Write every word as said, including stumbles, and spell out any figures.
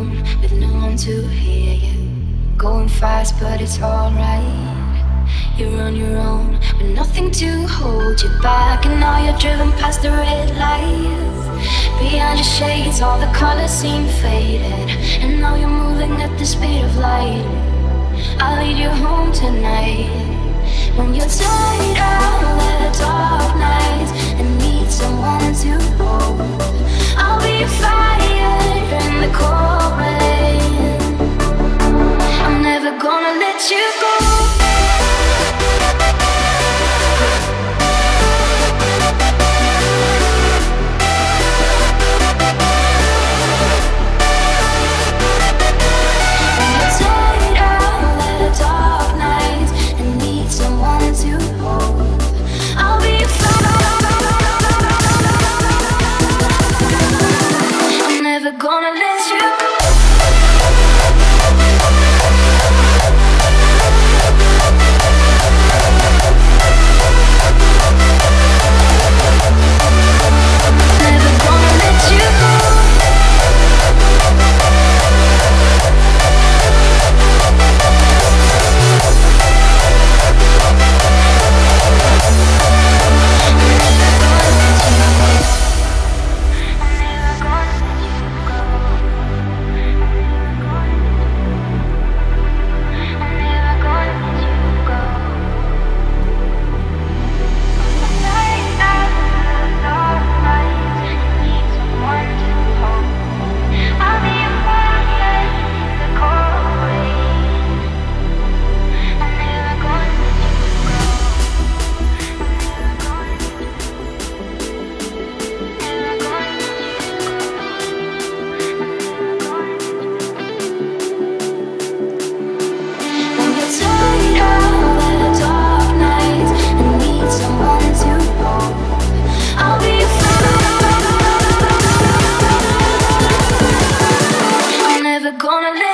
alone with no one to hear you. Going fast, but it's alright. You're on your own with nothing to hold you back, and now you're driven past the red lights. Behind your shades, all the colors seem faded, and now you're moving at the speed of light. I'll lead you home tonight. When you're tired out the dark nights and need someone to hold, I'll be a fire in the cold rain. I'm never gonna let you go. Gonna let you go. Gonna let